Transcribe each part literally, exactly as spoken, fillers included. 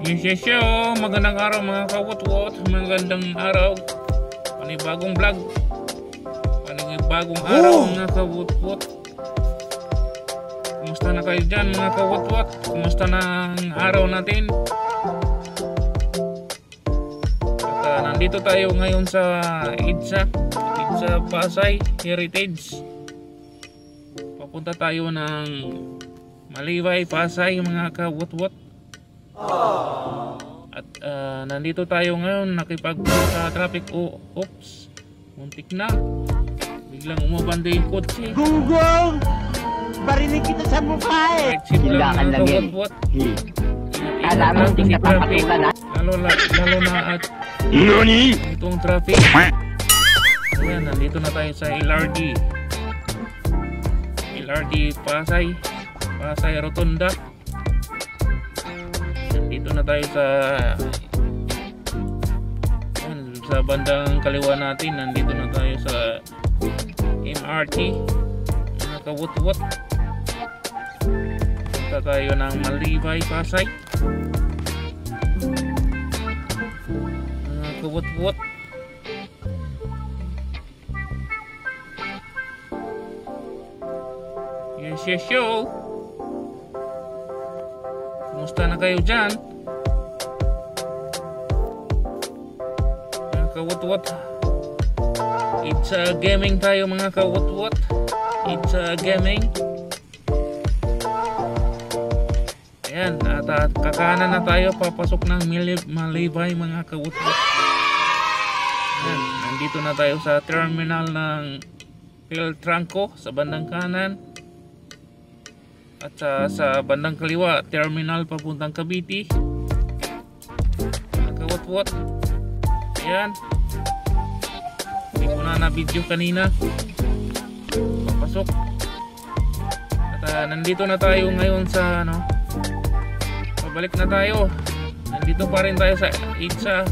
Yes, yes, yo. Magandang araw mga kawot-wot. Magandang araw. Panibagong vlog. Panibagong araw mga kawot-wot. Kumusta na kayo dyan mga kawot-wot? Kumusta na ang araw natin? At uh, nandito tayo ngayon sa EDSA. EDSA Pasay Heritage. Papunta tayo ng Malibay, Pasay mga kawot-wot. At uh, nandito tayo ngayon, nakipag sa traffic. Oh, oops, muntik na, biglang umabanda yung kotse. Gunggong! Barinig kita sa mukha eh! Tindakan lang yan. Alam mo, hindi napapatulan ha? Lalo, lalo na at Nani? itong traffic. Ayan, nandito na tayo sa L R D. L R D Pasay, Pasay Rotonda. Dito na tayo sa yan, sa bandang kaliwa natin. Nandito na tayo sa M R T mga kawot-wot. Punta tayo ng Malibay, Pasay mga kawot-wot. Yes, yes, yo. Kumusta na kayo dyan mga kawot-wot? It's a gaming tayo mga kawot-wot. It's a gaming. Ayan, at, at kakanan na tayo, papasok ng Malibay mga kawot-wot. Ayan, nandito na tayo sa terminal ng Philtranco sa bandang kanan. At sa, sa bandang kaliwa, terminal papuntang Cavite. Kawot-wot. Ayan. Hindi ko na na-video kanina. Papasok. At uh, nandito na tayo ngayon sa ano. Pabalik na tayo. Nandito pa rin tayo sa EDSA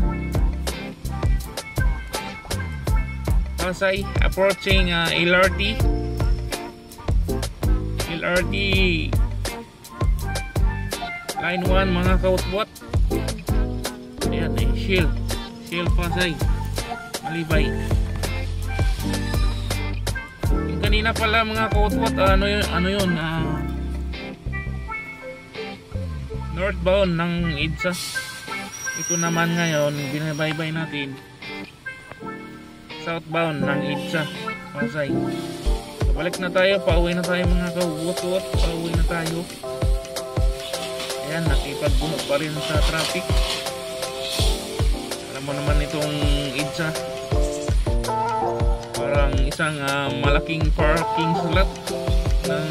Pasay. Approaching uh, L R T. L R T Line one mga kawot-wot. Ayan eh, Shell Shell Pasay Malibay. Yung kanina pala mga kawot-wot, ano yun, ano yun uh, northbound ng EDSA. Ito naman ngayon binabaybay natin southbound ng EDSA Pasay. Balik na tayo, pauwi na tayo mga kawot-wot. Pauwi na tayo. Ayan, nakipagbuno pa rin sa traffic. Alam mo naman itong EDSA, parang isang uh, malaking parking slot ng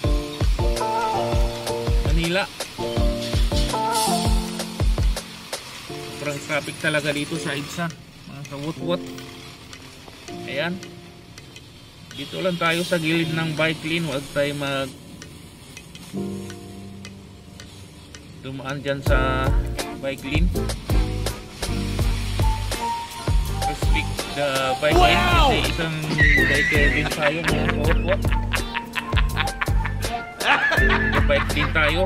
Manila. Parang traffic talaga dito sa EDSA mga kawot-wot. Ayan, dito lang tayo sa gilid ng bike lane. Huwag tayo mag dumaan dyan sa bike lane. Respect the bike lane. Kasi isang biker din tayo mga kawot-wot. The bike din tayo.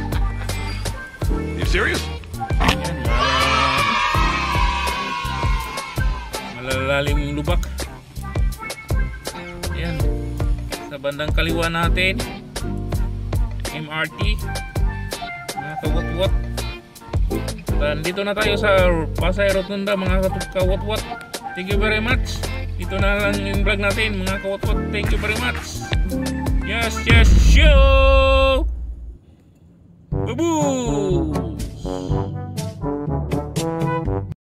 You serious? Ayan, uh, malalalim yung lubak. Ayan, sa bandang kaliwa natin M R T mga kawot-wot. Dito na tayo sa Pasay Rotonda mga kawot-wot. Thank you very much. Dito na lang yung vlog natin mga kawot-wot. Thank you very much. Yes, yes, show. Boo-boo.